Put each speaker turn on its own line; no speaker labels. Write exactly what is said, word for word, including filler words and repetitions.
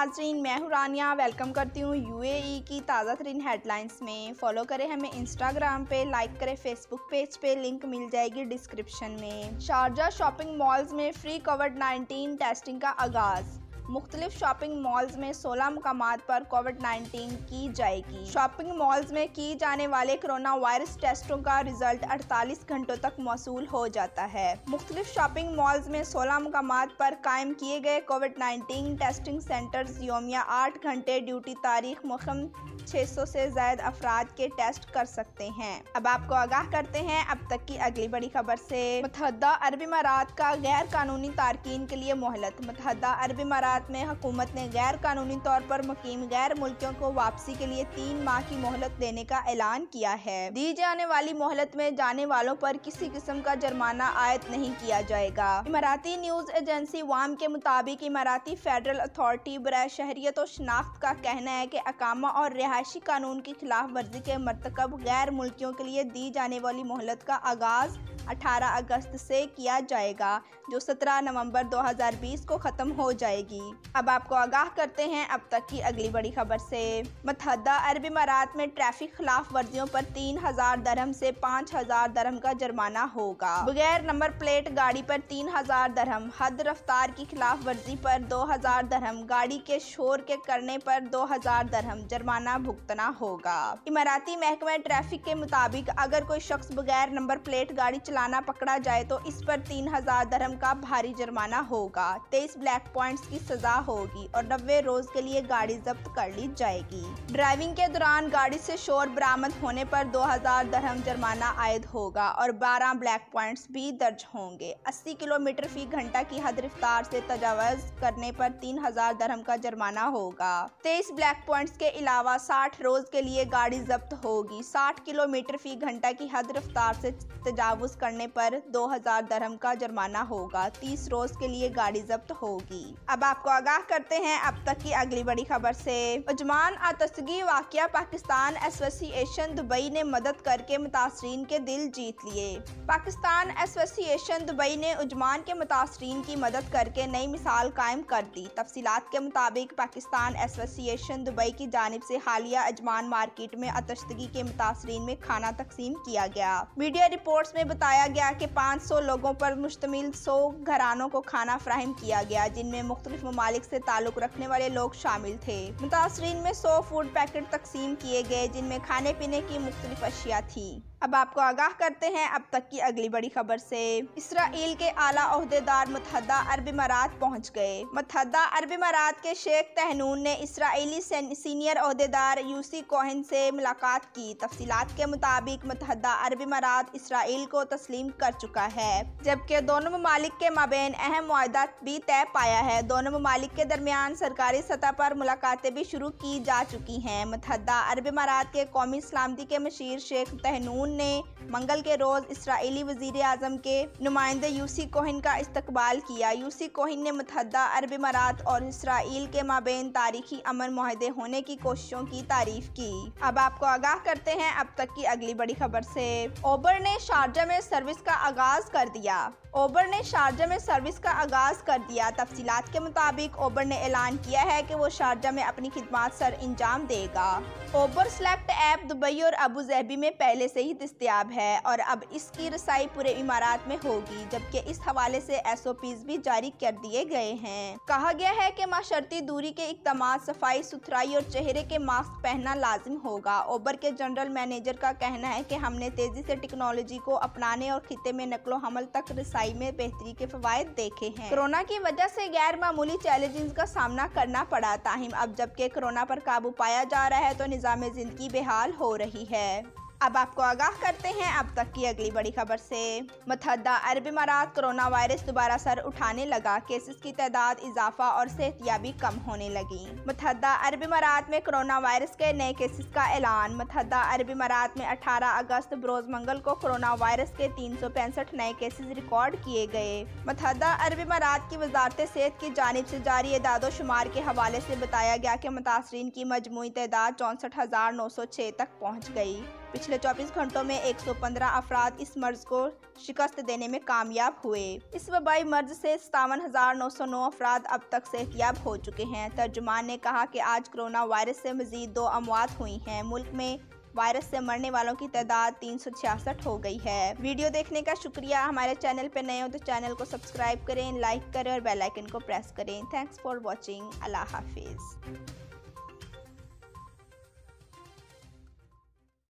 नाजरीन, मैं हूं रानिया। वेलकम करती हूं यूएई की ताज़ा तरीन हेडलाइंस में। फॉलो करें हमें इंस्टाग्राम पे, लाइक करें फेसबुक पेज पे, लिंक मिल जाएगी डिस्क्रिप्शन में। शारजा शॉपिंग मॉल्स में फ्री कोविड नाइन्टीन टेस्टिंग का आगाज़। मुख्तलिफ शॉपिंग मॉल्स में सोलह मुकामात पर कोविड नाइन्टीन की जाएगी। शॉपिंग मॉल्स में की जाने वाले कोरोना वायरस टेस्टों का रिजल्ट अड़तालीस घंटों तक मौसूल हो जाता है। मुख्तलिफ शॉपिंग मॉल्स में सोलह मुकामात पर कायम किए गए कोविड नाइन्टीन टेस्टिंग सेंटर्स यौमिया आठ घंटे ड्यूटी तारीख मुखम छह सौ से ज्यादा अफराद के टेस्ट कर सकते हैं। अब आपको आगाह करते हैं अब तक की अगली बड़ी खबर से। मुत्तहदा अरब अमारात का गैर कानूनी तारकीन के लिए मोहलत। मुत्तहदा अरब अमारात में हुकूमत ने गैर कानूनी तौर पर मुकीम गैर मुल्कियों को वापसी के लिए तीन माह की मोहलत देने का ऐलान किया है। दी जाने वाली मोहलत में जाने वालों पर किसी किस्म का जुर्माना आयद नहीं किया जाएगा। इमाराती न्यूज एजेंसी वाम के मुताबिक इमाराती फेडरल अथॉरिटी बराए शहरियत और शनाख्त का कहना है कि अकामा और रिहायशी कानून की खिलाफ वर्जी के मरतकब गैर मुल्कियों के लिए दी जाने वाली मोहलत का आगाज अठारह अगस्त से किया जाएगा, जो सत्रह नवंबर दो हज़ार बीस को ख़त्म हो जाएगी। अब आपको आगाह करते हैं अब तक की अगली बड़ी खबर से। मुत्तहदा अरब अमारात में ट्रैफिक खिलाफ वर्जियों पर तीन हजार दरहम से पाँच हजार दरहम का जुर्माना होगा। बगैर नंबर प्लेट गाड़ी पर तीन हजार दरहम, हद रफ्तार की खिलाफ वर्जी पर दो हजार दरहम, गाड़ी के शोर के करने पर दो हजार दरहम जुर्माना भुगतना होगा। इमाराती महकमा ट्रैफिक के मुताबिक अगर कोई शख्स बगैर नंबर प्लेट गाड़ी चलाना पकड़ा जाए तो इस पर तीन हजार दरहम का भारी जुर्माना होगा, तेईस ब्लैक पॉइंट्स की सजा होगी और नब्बे रोज के लिए गाड़ी जब्त कर ली जाएगी। ड्राइविंग के दौरान गाड़ी से शोर बरामद होने पर दो हजार दरहम जुर्माना आयद होगा और बारह ब्लैक पॉइंट्स भी दर्ज होंगे। अस्सी किलोमीटर फी घंटा की हद रफ्तार से तजावज करने पर तीन हजार दरहम का जुर्माना होगा। तेईस ब्लैक पॉइंट्स के अलावा साठ रोज के लिए गाड़ी जब्त होगी। साठ किलोमीटर फी घंटा की हद रफ्तार से तजावुज करने पर दो हजार दरहम का जुर्माना होगा। तीस रोज के लिए गाड़ी जब्त होगी। अब आपको आगाह करते हैं अब तक की अगली बड़ी खबर से। उजमान आतशगी वाकया पाकिस्तान एसोसिएशन दुबई ने मदद करके मुतासरीन के दिल जीत लिए। पाकिस्तान एसोसिएशन दुबई ने उजमान के मुतासरीन की मदद करके नई मिसाल कायम कर दी। तफसीलात के मुताबिक पाकिस्तान एसोसिएशन दुबई की जानिब से हालिया अजमान मार्केट में आतशगी के मुतासरीन में खाना तकसीम किया गया। मीडिया रिपोर्ट्स में बताया गया कि पाँच सौ लोगों पर मुश्तमिल सौ घरानों को खाना फ्राहम किया गया, जिनमें मुख्तलिफ ममालिक से ताल्लुक रखने वाले लोग शामिल थे। मुतासरीन में सौ फूड पैकेट तकसीम किए गए, जिनमें खाने पीने की मुख्तलिफ अशिया थी। अब आपको आगाह करते हैं अब तक की अगली बड़ी खबर से। इसराइल के आला ओहदेदार मुत्तहदा अरब अमारात पहुंच गए। मुत्तहदा अरब अमारात के शेख तहनून ने इसराइली सीनियर ओहदेदार यूसी कोहेन से मुलाकात की। तफसीलात के मुताबिक मुत्तहदा अरब अमारात इसराइल को तस्लीम कर चुका है, जबकि दोनों ममालिक के माबैन अहम मुआहदा भी तय पाया है। दोनों ममालिक के दरमियान सरकारी सतह पर मुलाकातें भी शुरू की जा चुकी हैं। मुत्तहदा अरब अमारात के कौमी सलामती के मशीर शेख तहनून ने मंगल के रोज इसराइली वजीर आजम के नुमाइंदे यूसी कोहिन का इस्तकबाल किया। यूसी कोहिन ने मुत्तहदा अरब अमारात और इसराइल के माबैन तारीखी अमन मुआहदे होने की कोशिशों की तारीफ की। अब आपको आगाह करते हैं अब तक की अगली बड़ी खबर से। ओबर ने शारजा में सर्विस का आगाज कर दिया। ओबर ने शारजा में सर्विस का आगाज कर दिया। तफसीलात के मुताबिक ओबर ने ऐलान किया है कि वो शारजा में अपनी खिदमात सर अंजाम देगा। ओबर सेलेक्ट ऐप दुबई और अबू धाबी में पहले से ही दस्तयाब है और अब इसकी रसाई पूरे इमारात में होगी, जबकि इस हवाले से एस ओ पीज भी जारी कर दिए गए हैं। कहा गया है कि माशरती दूरी के इक़दाम, सफाई सुथराई और चेहरे के मास्क पहनना लाजिम होगा। ओबर के जनरल मैनेजर का कहना है कि हमने तेजी से टेक्नोलॉजी को अपनाने और खिते में नकलो हमल तक रसाई में बेहतरी के फवायद देखे हैं। कोरोना की वजह से गैर मामूली चैलेंजेस का सामना करना पड़ा, ताहिम अब जबकि कोरोना पर काबू पाया जा रहा है तो निज़ाम जिंदगी बेहाल हो रही है। अब आपको आगाह करते हैं अब तक की अगली बड़ी खबर से। मुत्तहदा अरब अमारात कोरोना वायरस दोबारा सर उठाने लगा। केसेस की तादाद इजाफा और सेहतियाबी कम होने लगी। मुत्तहदा अरब अमारात में कोरोना वायरस के नए केसेस का ऐलान। मुत्तहदा अरब अमारात में अठारह अगस्त बरोज मंगल को कोरोना वायरस के तीन सौ पैंसठ नए केसेस रिकॉर्ड किए गए। मुत्तहदा अरब अमारात की वजारत सेहत की जानिब से जारी एदादो शुमार के हवाले से बताया गया कि मुतासरीन की मजमूई तादाद चौंसठ हजार नौ सौ छः तक पहुँच गई। पिछले चौबीस घंटों में एक सौ पंद्रह अफराद इस मर्ज को शिकस्त देने में कामयाब हुए। इस वबाई मर्ज से सतावन हजार नौ सौ नौ अफराद अब तक सेहतियाब हो चुके हैं। तर्जुमान ने कहा कि आज कोरोना वायरस से मजीद दो अमवात हुई हैं। मुल्क में वायरस से मरने वालों की तादाद तीन सौ छियासठ हो गई है। वीडियो देखने का शुक्रिया। हमारे चैनल पर नए हो तो चैनल को सब्सक्राइब करें, लाइक करें और बेल आइकन को प्रेस करें। Thanks for watching. अल्लाह हाफिज़।